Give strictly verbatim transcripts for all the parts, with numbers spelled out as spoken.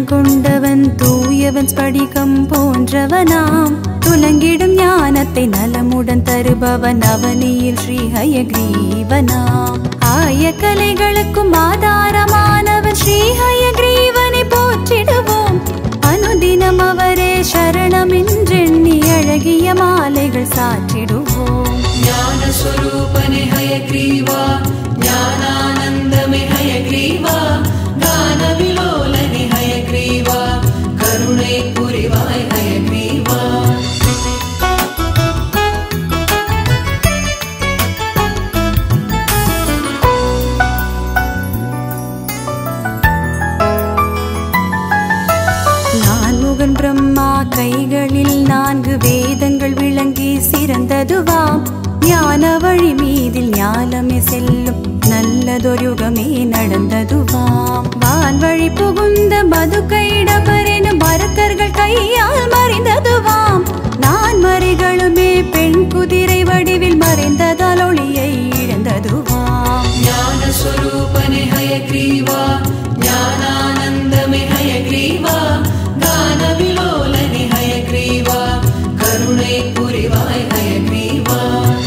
கொண்டவன் தூயவன் ஸ்படிகம் போன்றவனாம் துலங்கிடும் ஞானத்தை நலமுடன் தருபவன் அவனியில் ஸ்ரீ ஹயக்ரீவனாம் ஆய கலைகளுக்கும் ஆதாரமானவன் ஸ்ரீ ஹயக்ரீவனை போற்றிடுவோம் அனுதினம் அவரே சரணம் என்றெண்ணி அழகிய மாலைகள் சாற்றிடுவோம் ஞான ஸ்வரூபனே ஹயக்ரீவா ஞானானந்தமே ஹயக்ரீவா கான விலோலனே ஹயக்ரீவா கருணை புரிவாய் ஹயக்ரீவா நான்முகன் பிரம்மா கைகளில் நான்கு வேதங்கள் விளங்கி சிறந்ததுவாம் ஞான வழி மீதில் ஞானமே செல்லும் நல்லதொருகமே நடந்ததுவாம் வான் வழி புகுந்த மது கைடபரெனும் மரக்கர்கள் கையால் மறைந்ததுவாம் நான் மறைகளுமே பெண் குதிரை வடிவில் மறைந்ததால் ஒளியை இழந்ததுவாம் ஞான ஸ்வரூபனே ஹயக்ரீவா ஞானானந்தமே ஹயக்ரீவா கான விலோலனே ஹயக்ரீவா கருணை புரிவாய் ஹயக்ரீவா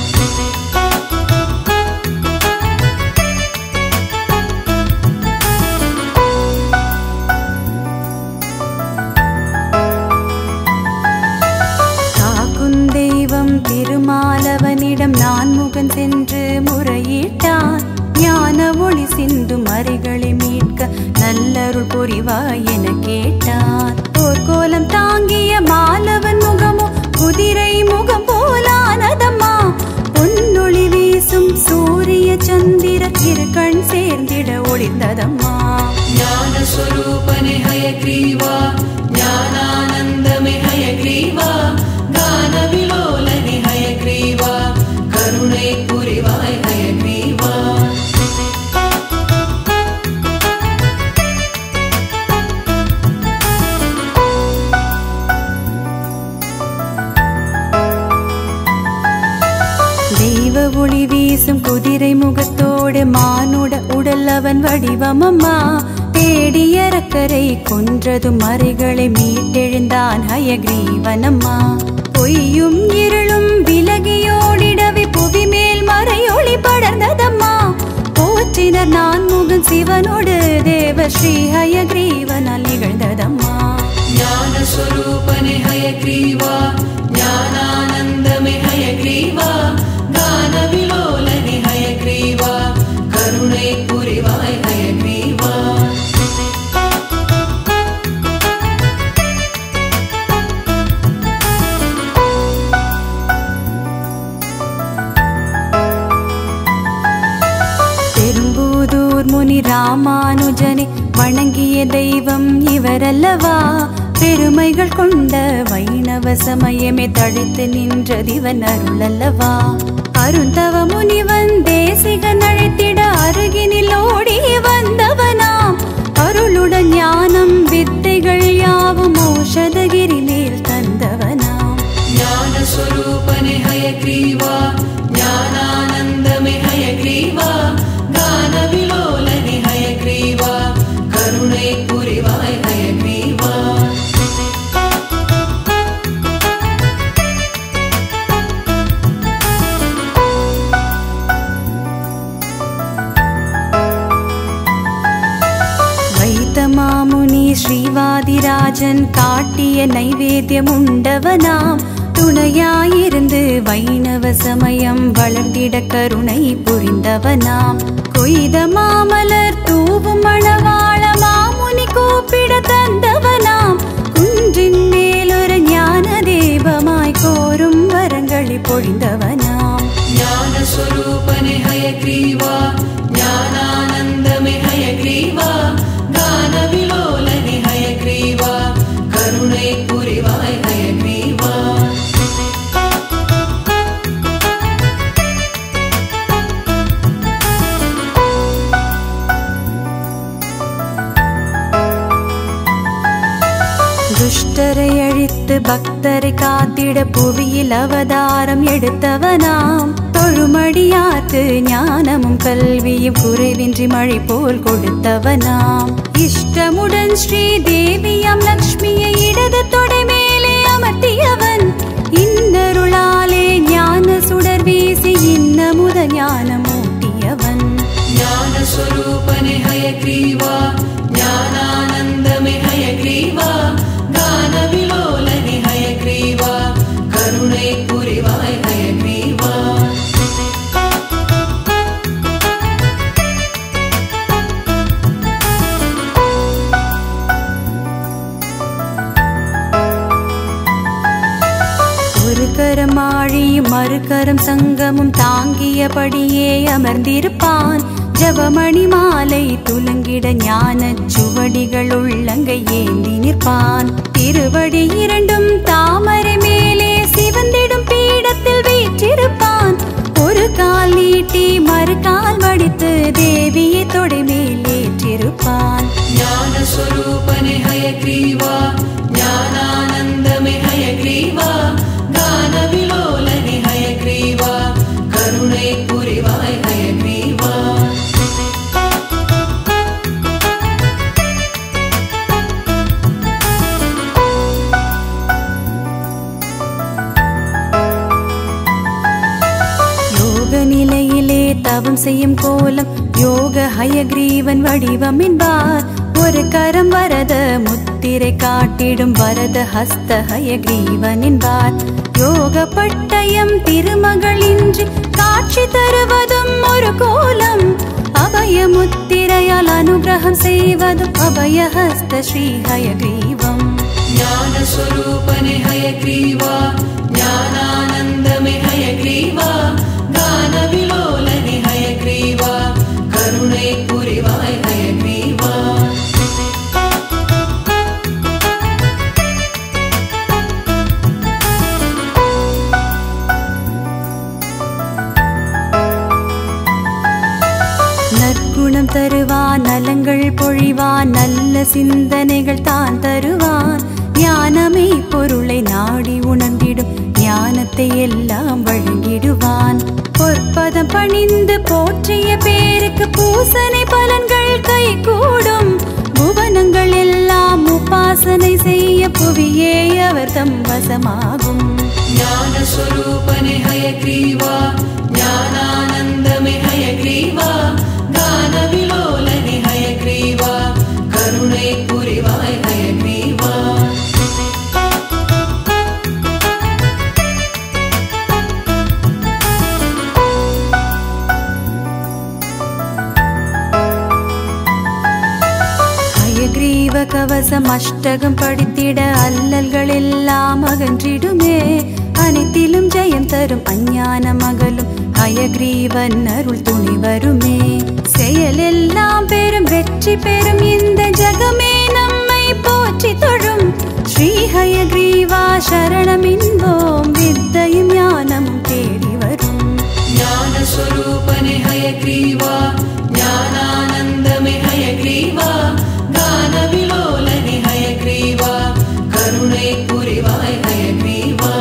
திருமாலவனிடம் நான் முகன் சென்று முறையிட்டான் ஞான ஒளி சிந்து மறைகளை மீட்க நல்லருள் புரிவாய் என கேட்டான் போர்க்கோலம் தாங்கிய மாலவன் முகமோ குதிரை முகம் போலானதம்மா பொன்னொளி வீசும் சூரிய சந்திர இரு கண் சேர்ந்திட ஒளிந்ததம்மா ஞான ஸ்வரூபனே ஹயக்ரீவா ஞானானந்தமே ஹயக்ரீவா கான விலோலனே ஹயக்ரீவா கருணை புரிவாய் ஹயக்ரீவா தெய்வ ஒளி வீசும் குதிரை முகத்தோடு மானுட உடல் அவன் வடிவமம்மா தேடியரக்கரை கொன்றது மறைகளை மீட்டெழுந்தான் ஹயக்ரீவனம்மா பொய்யும் இருளும் விலகியோடிடவே புவி மேல் மறையொளி படர்ந்ததம்மா போற்றினர் நான் முகன் சிவனோடு தேவ ஸ்ரீ ஹயக்ரீவனால் நிகழ்ந்ததம்மா ஞான ஸ்வரூபனே ஹயக்ரீவா ஞானானந்தமே ஹயக்ரீவா கான விலோலனே ஹயக்ரீவா கருணை புரிவாய் ஹயக்ரீவா முனி ராமானுஜனை வணங்கிய தெய்வம் இவரல்லவா பெருமைகள் கொண்ட வைணவ சமயமே தடுத்து நின்றதிவன் அருளல்லவா அருந்தவ முனிவன் தேசிகன் அழைத்திட அருகினில் ஓடி வந்தவனாம் அருளுடன் ஞானம் வித்தைகள் யாவும் ஔஷதகிரி மேல் தந்தவனாம் ஞான ஸ்வரூபனே ஹயக்ரீவா ஞானானந்தமே ஹயக்ரீவா கான விலோலனே ஹயக்ரீவா கருணை புரிவாய் ஹயக்ரீவா வைத்தமாமுனி ஸ்ரீவாதிராஜன் காட்டிய நைவேத்தியம் உண்டவனாம் துணையாயிருந்து வைணவ சமயம் வளர்ந்திட கருணை புரிந்தவனாம் கொய்த மாமலர் தூவும் மணவாள மாமுனி கூப்பிட தந்தவனாம் குன்றின் மேலொரு ஞான தேவமாய் கோரும் வரங்களை பொழிந்தவனாம் ஞான ஸ்வரூபனே ஹயக்ரீவா ஞானானந்தமே ஹயக்ரீவா கான விலோலனே ஹயக்ரீவா கருணை புரிவாய் ஹயக்ரீவா துஷ்டரை அழித்து பக்தரை காத்திட புவியில் அவதாரம் எடுத்தவனாம் தொழுமடியார்க்கு ஞானமும் கல்வியும் குறைவின்றி மழை போல் கொடுத்தவனாம் இஷ்டமுடன் ஸ்ரீ தேவியாம் லக்ஷ்மியை இடது தொடை மேலே அமர்த்தியவன் இன்னருளாலே ஞான சுடர் வீசி இன்னமுத ஞானமூட்டியவன் ஞான ஸ்வரூபனே ஹயக்ரீவா ஞானானந்தமே ஹயக்ரீவா கான விலோலனே ஹயக்ரீவா கருணை புரிவாய் ஹயக்ரீவா ஒரு கரம் ஆழியும் மறுகரம் சங்கமும் தாங்கியபடியே அமர்ந்திருப்பான் ஜபமணி மாலை துலங்கிட ஞான சுவடிகள் உள்ளங்கை ஏந்தி நிற்பான் திருவடி இரண்டும் தாமரை மேலே சிவந்திடும் பீடத்தில் வீற்றிருப்பான் ஒரு கால் நீட்டி மறு கால் வடித்து தேவியை தொடை மேலேற்றிருப்பான் ஞான ஸ்வரூபனே ஹயக்ரீவா ஞானானந்தமே ஹயக்ரீவா கான விலோலனே ஹயக்ரீவா கருணை புரிவாய் ஹயக்ரீவா நிலையிலே தவம் செய்யும் கோலம் யோக ஹயக்ரீவன் வடிவம் என்பார் ஒரு கரம் வரத முத்திரை காட்டிடும் வரத ஹஸ்த ஹயக்ரீவன் என்பார் யோக பட்டயம் திருமகளின்றி காட்சி தருவதும் ஒரு கோலம் அபய முத்திரையால் அனுகிரகம் செய்வதும் அபய ஹஸ்த ஸ்ரீ ஹயக்ரீவம் ஞான ஸ்வரூபனே ஹயக்ரீவா ஞானானந்தமே ஹயக்ரீவா கான விலோலனே ஹயக்ரீவா கருணை புரிவாய் ஹயக்ரீவா நற்குணம் தருவான் நலங்கள் பொழிவான் நல்ல சிந்தனைகள் தான் தருவான் ஞானமே பொருளை நாடி உணர்ந்திடும் ஞானத்தை எல்லாம் வழங்கிடுவான் பொற்பதம் பணிந்து போற்றிய பேருக்கு பூசனை பலன்கள் கை கூடும் புவனங்கள் எல்லாம் உபாசனை செய்ய புவியே அவர் தம் வசமாகும் ஞான ஸ்வரூபனே ஹயக்ரீவா ஞானானந்தமே ஹயக்ரீவா கான விலோலனே ஹயக்ரீவா கருணை புரிவாய் ஹயக்ரீவா ஹயக்ரீவ கவசம் அஷ்டகம் படித்திட அல்லல்கள் எல்லாம் அகன்றிடுமே அனைத்திலும் ஜெயம் தரும் அஞ்ஞான மகளும் ஹயக்ரீவன் அருள் துணி வருமே செயல் எல்லாம் பெரும் வெற்றி பெறும் இந்த ஜகமே நம்மை போற்றி தொழும் ஸ்ரீ ஹயக்ரீவா சரணம் என்போம் வித்தையும் ஞானமும் தேடி வரும் ஞான ஸ்வரூபனே ஹயக்ரீவா ஞானானந்தமே ஹயக்ரீவா கான விலோலனே ஹயக்ரீவா கருணை புரிவாய் ஹயக்ரீவா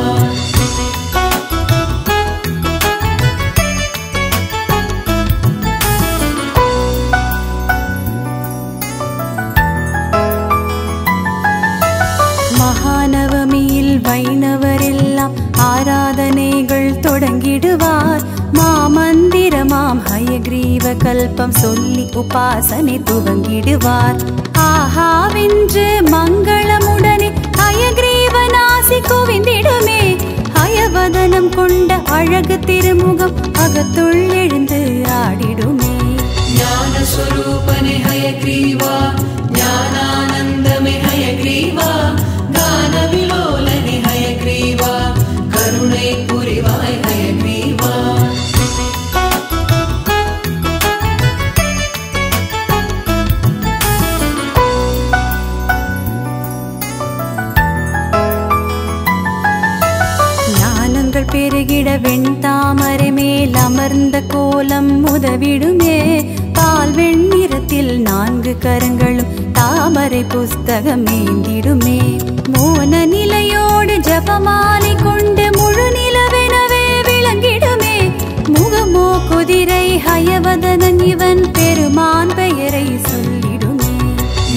மகாநவமியில் வைணவரெல்லாம் ஆராதனைகள் தொடங்கிடுவார் மாமந்திரமாம் ஹயக்ரீவ கல்பம் சொல்லி உபாசனை துவங்கிடுவார் ஆஹாவென்று மங்களமுடனே ஹயக்ரீவ நாசி குவிந்திடுமே ஹயவதனம் கொண்ட அழகு திருமுகம் அகத்துள் எழுந்து ஆடிடுமே ஞான ஸ்வரூபனே ஹயக்ரீவா ஞானானந்தமே ஹயக்ரீவா கான விலோலனே ஹயக்ரீவா கருணை புரிவாய் ஹயக்ரீவா ஞானங்கள் பெருகிட வெண்தாமரை மேல் அமர்ந்த கோலம் உதவிடுமே பால் வெண்ணிறத்தில் நான்கு கரங்களும் தாமரை புஸ்தகம் ஏந்திடுமே மோன நிலையோடு ஜபமாலை கொண்டு முழு நிலவெனவே விளங்கிடுமே முகமோ குதிரை ஹயவதனன் இவன் பெருமான் பெயரை சொல்லிடுமே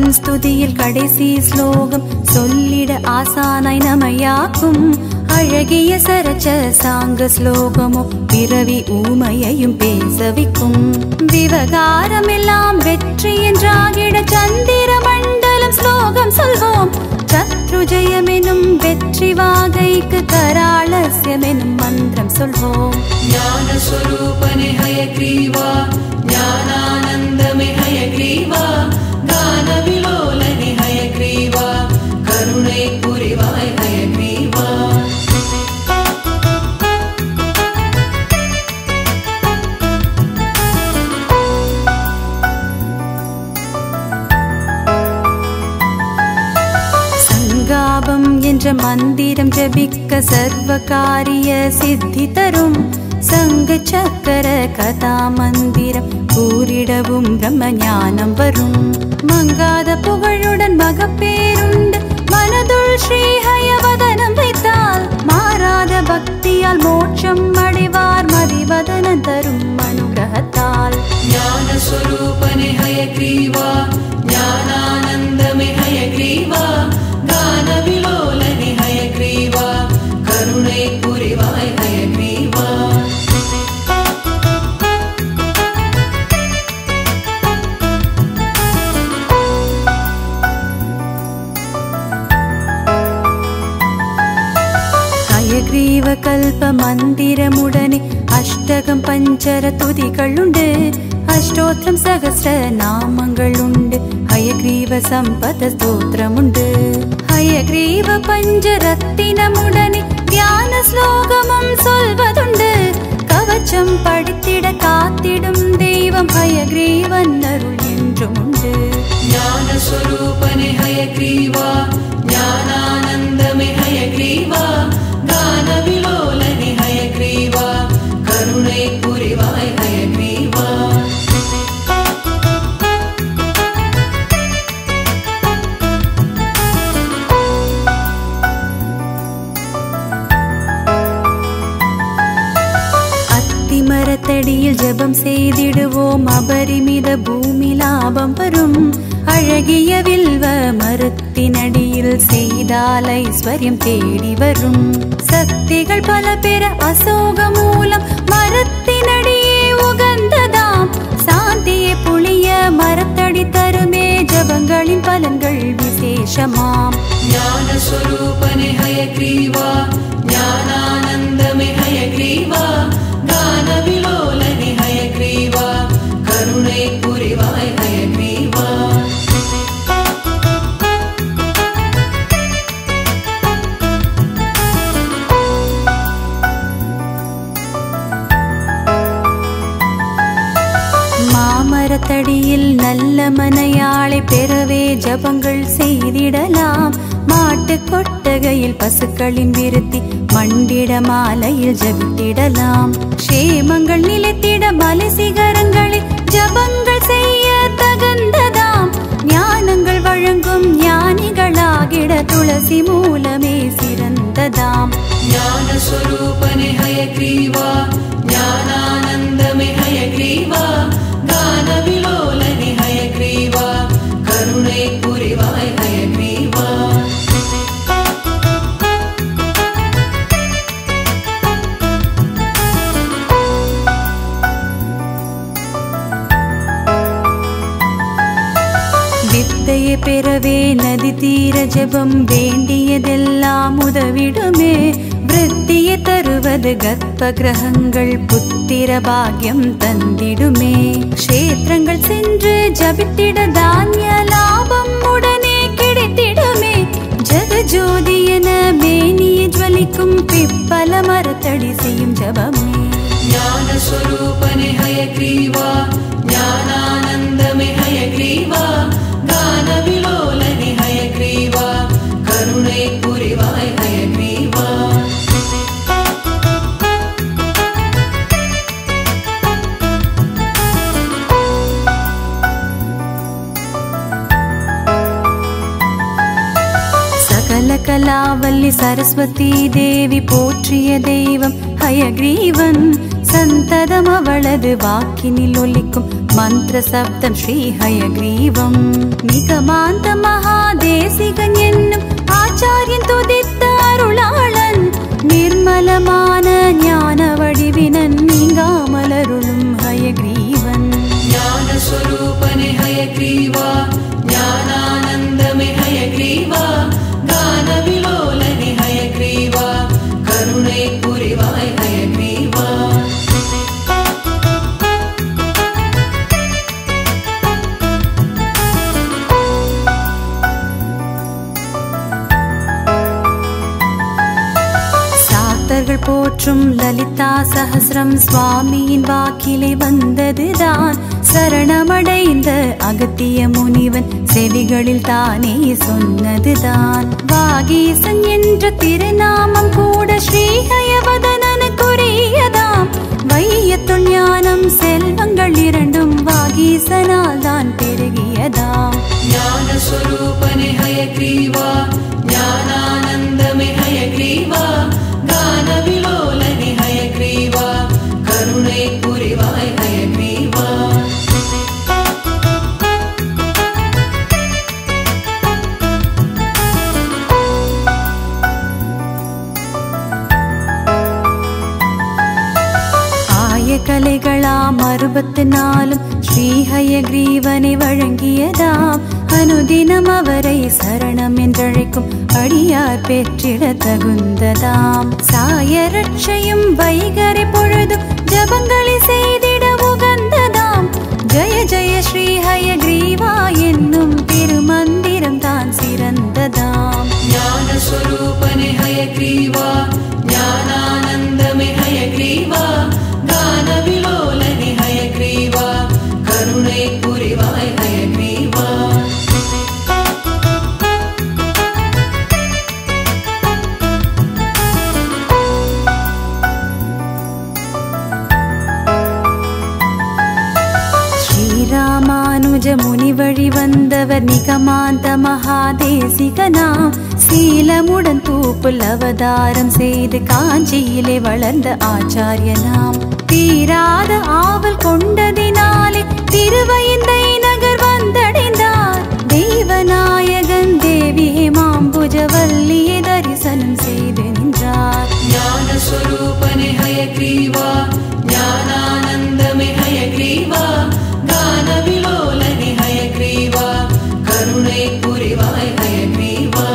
பாடும் ஸ்துதியில் கடைசி ஸ்லோகம் சொல்லிட ஆசானாய் நமையாக்கும் அழகிய சரச்ச சாங்க ஸ்லோகமோ பிறவி ஊமையையும் பேசவிக்கும். விவகாரம் எல்லாம் வெற்றி என்றாகிட சந்திர மண்டலம் ஸ்லோகம் சொல்வோம். சத்ருஜயமெனும் வெற்றி வாகைக்கு கராளஸ்யமெனும் மந்திரம் சொல்வோம். ஞான ஸ்வரூபனே ஹயக்ரீவா ஞானானந்தமே ஹயக்ரீவா கான விலோலனே ஹயக்ரீவா கருணை புரிவாய் ஹயக்ரீவா. சங்காபம் என்ற மந்திரம் ஜபிக்க சர்வகாரிய சித்தி தரும். சங்க சக்கர கதா மந்திரம் கூறிடவும் பிரம்ம ஞானம் வரும். மங்காத புகழுடன் மகப்பேருண்டு மனதுள் ஸ்ரீஹயவதனம் வைத்தால் மாறாத பக்தியால் மோட்சம் அடைவார் மதிவதனம் தரும் அனுகிரகத்தால். ஞான ஸ்வரூபனே ஹயக்ரீவா ஞானானந்தமே ஹயக்ரீவா கான விலோலனே ஹயக்ரீவா கருணை புரிவாய் ஹயக்ரீவா. ஹயக்ரீவ கல்ப மந்திரமுடனே அஷ்டகம் பஞ்சர துதிகளுண்டு. அஷ்டோத்திரம் சகஸ்ர நாமங்களுண்டு. ஹயக்ரீவ சம்பத ஸ்தோத்திரமுண்டு. ஹயக்ரீவ பஞ்சரத்தினமுடனே தியான ஸ்லோகமும் சொல்வதுண்டு. கவச்சம் படித்திட காத்திடும் தெய்வம் ஹயக்ரீவன் அருள் என்றும் உண்டு. ஞான ஸ்வரூபனே ஹயக்ரீவா ஞானானந்தமே ஹயக்ரீவா கான விலோலனே ஹயக்ரீவா கருணை புரிவாய் ஹயக்ரீவா. மரத்தடியில் ஜபம் செய்திடுவோம் அபரிமித பூமி லாபம் வரும். அழகிய வில்வ மரத்தினடியில் செய்தால் ஐஸ்வர்யம் தேடி வரும். சக்திகள் பல பெற அசோக மூலம் மரத்தினடியே உகந்ததாம். சாந்தியை புளிய மரத்தடி தருமே ஜபங்களின் பலன்கள் விசேஷமாம். ஞான ஸ்வரூபனே ஹயக்ரீவா ஞானானந்தமே ஹயக்ரீவா கான விலோலனே ஹயக்ரீவா கருணை புரிவாய் ஹயக்ரீவா. மாமரத்தடியில் நல்ல மனையாளை பெறவே ஜபங்கள் செய்திடலாம். மாட்டு கொட்டகையில் பசுக்களின் விருத்தி மண்டிட மாலையில் ஜபித்திடலாம். க்ஷேமங்கள் நிலைத்திட மலை சிகரங்களில் ஜபங்கள் செய்ய தகுந்ததாம். ஞானங்கள் வழங்கும் ஞானிகளாகிட துளசி மூலமே சிறந்ததாம். ஞான ஸ்வரூபனே ஹயக்ரீவா ஞானானந்தமே ஹயக்ரீவா கான விலோலனே ஹயக்ரீவா கருணை புரிவாய் ஹயக்ரீவா. வித்தையை பெறவே நதி தீர ஜபம் வேண்டியதெல்லாம் உதவிடுமே. விருத்தியை தருவது கர்ப்ப கிரகங்கள் புத்திர பாக்கியம் தந்திடுமே. க்ஷேத்திரங்கள் சென்று ஜபித்திட தானிய லாபம் உடனே கிடைத்திடுமே. ஜகஜோதி என மேனியை ஜ்வலிக்கும் பிப்பல மரத்தடி செய்யும் ஜபமே. ஞான ஸ்வரூபனே ஹயக்ரீவா ஞானானந்தமே ஹயக்ரீவா கான விலோலனே ஹயக்ரீவா கருணை புரிவாய் ஹயக்ரீவா. சகல கலாவல்லி சரஸ்வதி தேவி போற்றிய தெய்வம் ஹயக்ரீவன். சந்ததம் அவளது வாக்கினில் ஒலிக்கும் மந்திர சப்தம் ஸ்ரீ ஹயக்ரீவம். நிகமாந்த மகாதேசிகன் என்னும் ஆச்சாரியன் துதித்த அருளாளன், நிர்மலமான ஞான வடிவினன், நீங்காமலருளும் ஹயக்ரீவன். ஞான ஸ்வரூபனே ஹயக்ரீவா, ஞானானந்தமே ஹயக்ரீவா, கான விலோலனே ஹயக்ரீவா, கருணை புரிவாய் ஹயக்ரீவா. சாத்தர்கள் போற்றும் லலிதா சஹஸ்ரம் சுவாமியின் வாக்கிலே வந்ததுதான். சரணமடைந்த அகத்திய முனிவன் செவிகளில் தானே சொன்னதுதான். வாகீசன் என்ற திருநாமம் கூட ஸ்ரீஹயவதனனுக்குரியதாம். வையத்துள் ஞானம் செல்வங்கள் இரண்டும் வாகீசனால் தான் பெருகியதாம். ஞான ஸ்வரூபனே ஹயக்ரீவா, ஞானானந்தமே ஹயக்ரீவா, கான விலோலனே ஹயக்ரீவா, கருணை புரிவாய் ஹயக்ரீவா. கலைகளாம் அறுபத்து நாலும் ஸ்ரீஹயக்ரீவனை வழங்கியதாம். அனுதினம் அவரை சரணம் என்றழைக்கும் அடியார் பெற்றிட தகுந்ததாம். சாயரட்சையும் வைகரை பொழுதும் ஜபங்களை செய்திட உகந்ததாம். ஜய ஜய ஸ்ரீஹயக்ரீவா என்னும் திருமந்திரம் தான் சிறந்ததாம். ஞான ஸ்வரூபனே ஹயக்ரீவா, ஞானானந்தமே ஹயக்ரீவா, கான விலோலனே ஹயக்ரீவா, கருணை புரிவாய் ஹயக்ரீவா. ஸ்ரீராமானுஜ முனி வழி வந்தவர் நிகமாந்த மகாதேசிகனாம். சீலமுடன் தூப்புல் அவதாரம் செய்து காஞ்சியிலே வளர்ந்த ஆச்சாரியனாம். தீராத ஆவல் கொண்டதினாலே திருவைந்தை நகர் வந்தடைந்தார். தெய்வநாயகன் தேவி ஹேமாம்புஜவல்லியை தரிசனம் செய்து நின்றார். ஞான ஸ்வரூபனே ஹயக்ரீவா, ஞானானந்தமே ஹயக்ரீவா, கான விலோலனே ஹயக்ரீவா, கருணை புரிவாய் ஹயக்ரீவா.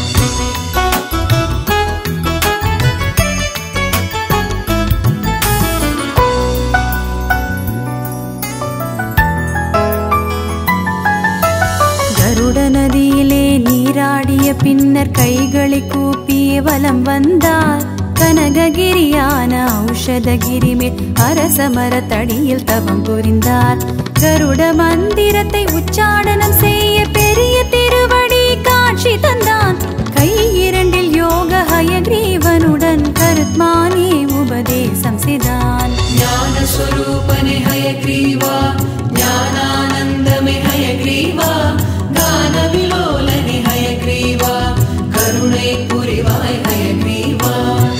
நதியிலே நீராடிய பின்னர் கைகளை கூப்பிய வலம் வந்தார். கனககிரியான ஔஷதகிரி மேல் அரச மரத்தடியில் தவம் புரிந்தார். கருட மந்திரத்தை உச்சாடனம் செய்ய பெரிய திருவடி காட்சி தந்தான். கை இரண்டில் யோக ஹயக்ரீவனுடன் கருத்மானே உபதேசம் செய்தான். ஞான ஸ்வரூபனே ஹயக்ரீவா, ஞானானந்தமே ஹயக்ரீவா, கான விலோலனே ஹயக்ரீவா, கருணை புரிவாய் ஹயக்ரீவா.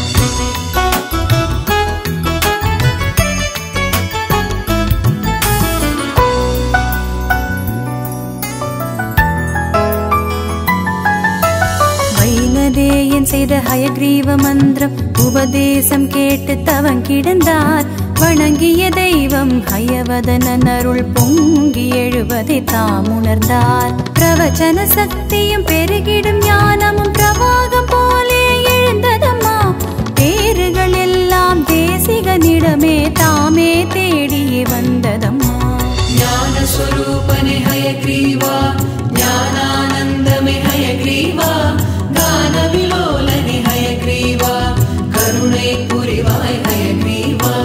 வைனதேயன் செய்த ஹயக்ரீவ மந்திரம் உபதேசம் கேட்டு தவம் கிடந்தார். வணங்கிய தெய்வம் ஹயவதனன் அருள் பொங்கி எழுவதை தாம் உணர்ந்தார். பிரவச்சன சக்தியும் பெருகிடும் ஞானமும் பிரவாகம் போலே எழுந்ததம்மா. பேறுகள் எல்லாம் தேசிகனிடமே தாமே தேடியே வந்ததம்மா. ஞான ஸ்வரூபனே ஹயக்ரீவா, ஞானானந்தமே ஹயக்ரீவா, கான விலோலனே ஹயக்ரீவா, கருணை புரிவாய் ஹயக்ரீவா.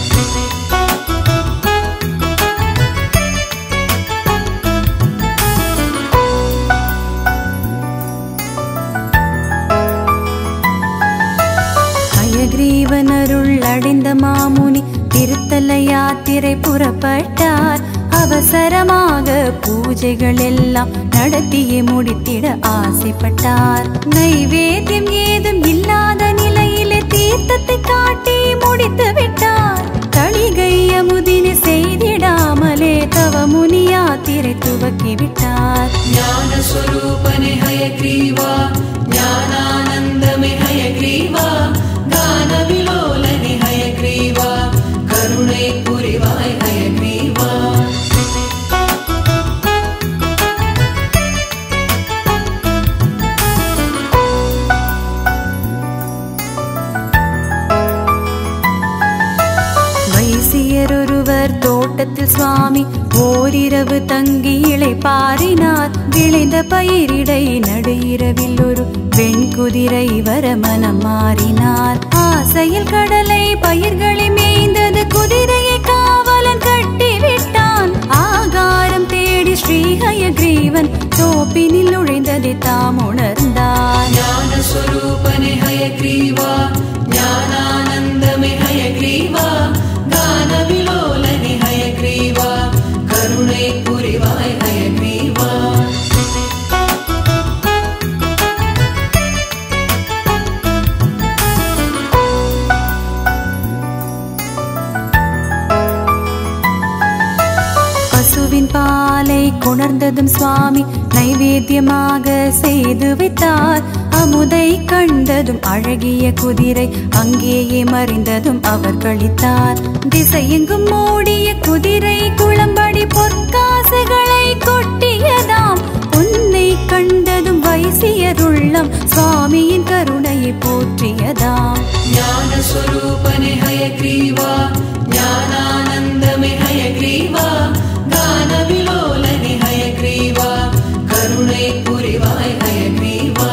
ஹயக்ரீவனருள் அடைந்த மாமுனி திருத்தல யாத்திரை புறப்பட்டார். அவசரமாக பூஜைகள் எல்லாம் நடத்தியே முடித்திட ஆசைப்பட்டார். நைவேத்தியம் ஏதும் இல்லாத நிலையிலே தீர்த்தத்தை காட்டி முடித்து விட்டார். அமுதினை செய்திடாமலே தவ முனி யாத்திரை துவக்கிவிட்டார். ஞான ஸ்வரூபனே ஹயக்ரீவா, ஞானானந்தமே ஹயக்ரீவா, கான விலோலனே ஹயக்ரீவா, கருணை புரிவாய் ஹயக்ரீவா. வைசியரொருவர் தோட்டத்தில் சுவாமி ஓரிரவு தங்கி இளைப்பாறினார். விளைந்த பயிரிடை நடு இரவில் ஒரு பெண் குதிரை வர மனம் மாறினார். ஆசையில் கடலை பயிர்களை மேய்ந்தது, குதிரையை காவலன் கட்டிவிட்டான். ஆகாரம் தேடி ஸ்ரீ ஹயக்ரீவன் தோப்பினில் நுழைந்ததை தாம் உணர்ந்தார். ஞான ஸ்வரூபனே ஹயக்ரீவா, ஞானானந்தமே ஹயக்ரீவா, கான விலோலனே ஹயக்ரீவா, கருணை புரிவாய் ஹயக்ரீவா. பசுவின் பாலை கொணர்ந்ததும் சுவாமி நைவேத்தியமாக செய்து வைத்தார். அமுதை கண்டதும் அழகிய குதிரை அங்கேயே மறைந்ததும் அவர் கழித்தார். திசையெங்கும் மூடிய குதிரை குளம்படி பொற்காசுகளை கொட்டியதாம். உன்னை கண்டதும் வைசியருள்ளம் சுவாமியின் கருணையை போற்றியதாம். ஞான ஸ்வரூபனே ஹயக்ரீவா, ஞானானந்தமே ஹயக்ரீவா, கான விலோலனே ஹயக்ரீவா, கருணை புரிவாய் ஹயக்ரீவா.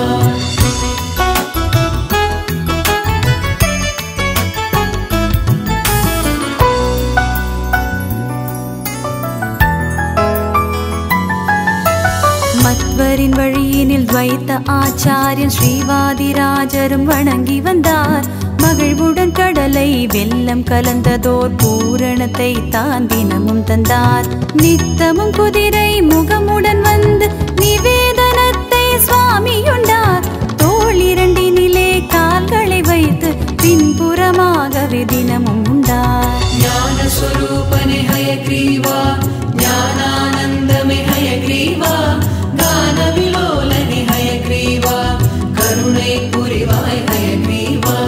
மத்வரின் வழியினில் துவைத்த ஆச்சாரியன் ஸ்ரீவாதிராஜரும் வணங்கி வந்தார். மகிழ்வுடன் கடலை வெல்லம் கலந்ததோர் பூரணத்தை தான் தினமும் தந்தார். நித்தமும் குதிரை முகமுடன் வந்து நிவேதனத்தை சுவாமியுண்டார். தோள் இரண்டினிலே கால்களை வைத்து பின்புறமாகவே தினமும் உண்டார். ஞான ஸ்வரூபனே ஹயக்ரீவா, ஞானானந்தமே ஹயக்ரீவா, கான விலோலனே ஹயக்ரீவா, கருணை புரிவாய் ஹயக்ரீவா.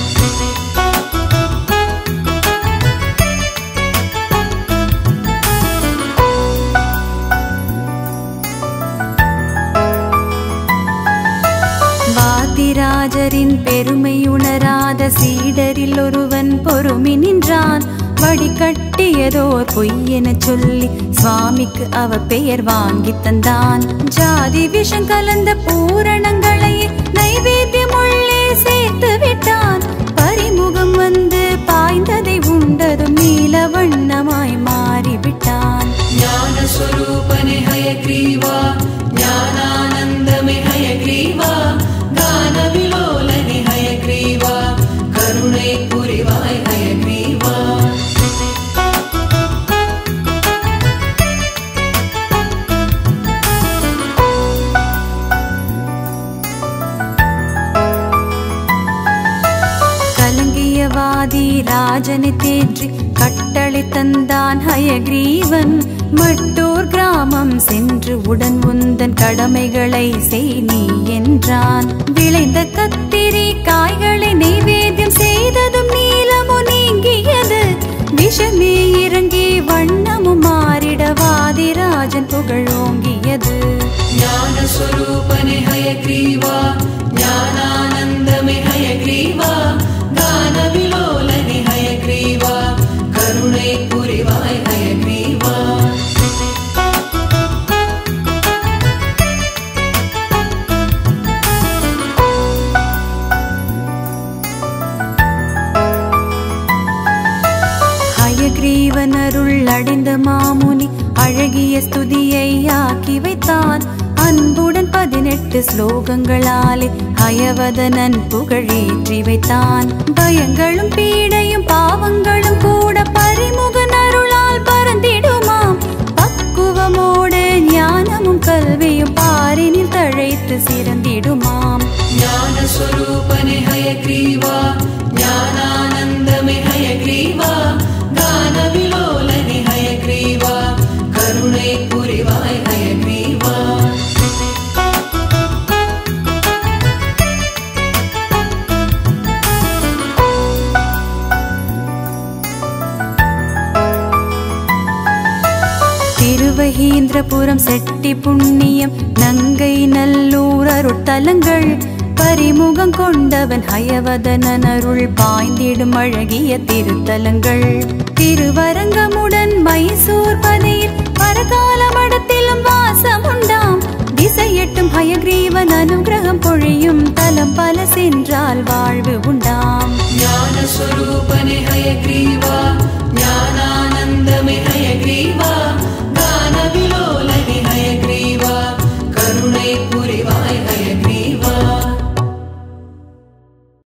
வாதிராஜரின் பெருமை உணராத சீடரில் ஒருவன் பொறுமி நின்றான். வடிகட்டியதோர் பொய்யென சொல்லி சுவாமிக்கு அவ பெயர் வாங்கி தந்தான். ஜாதி விஷம் கலந்த பூரணங்களை நைவேத்தியம் உள்ளே சேர்த்து விட்டான். பரிமுகம் வந்து பாய்ந்ததை உண்டதும் நீல வண்ணமாய் மாறிவிட்டான். ஞான ஸ்வரூபனே ஹயக்ரீவா, ஞானானந்தமே ஹயக்ரீவா, கான விலோலனே ஹயக்ரீவா, கருணை புரிவாய் ஹயக்ரீவா. கலங்கியவாதி ராஜனை தேற்றி கட்டளை தந்தான் ஹயக்ரீவன். மட்டூர் கிராமம் சென்று உடன் உந்தன் கடமைகளை செய் நீ என்றான். விளைந்த கத்திரி காய்களை நைவேத்தியம் செய்ததும் நீலமு நீங்கியது. விஷமே இறங்கி வண்ணமும் மாறிட வாதிராஜன் புகழோங்கியது. ஞான ஸ்வரூபனே ஹயக்ரீவா, ஞானானந்தமே ஹயக்ரீவா, கான விலோலனே ஹயக்ரீவா, கருணை புரிவாய் ஹயக்ரீவா. ஹயக்ரீவனருள் அடைந்த மாமுனி அழகிய ஸ்துதியை ஆக்கி வைத்தான். அன்புடன் பதினெட்டு ஸ்லோகங்களாலே ஹயவதனன் புகழேற்றி வைத்தான். பயங்களும் பீடையும் பாவங்களும் கூட பரிமுகன் அருளால் பறந்திடுமாம். பக்குவமோடு ஞானமும் கல்வியும் பாரினில் தழைத்து சிறந்திடுமாம். ஞான ஸ்வரூபனே ஹயக்ரீவா, ஞானானந்தமே ஹயக்ரீவா, கான விலோலனே மகீந்திரபுரம் செட்டி புண்ணியம் நங்கை நல்லூர் அருட்தலங்கள் பரிமுகம் கொண்டவன் ஹயவதனன் அருள் பாய்ந்திடும் அழகிய திருத்தலங்கள் திருவரங்கமுடன் மைசூர் பதியில் பரகால மடத்திலும் வாசம் உண்டாம் திசையெட்டும் ஹயக்ரீவன் அனுகிரகம் பொழியும் தலம் பல சென்றால் வாழ்வு உண்டாம் ஞான ஸ்வரூபனே ஹயக்ரீவா ஞானானந்த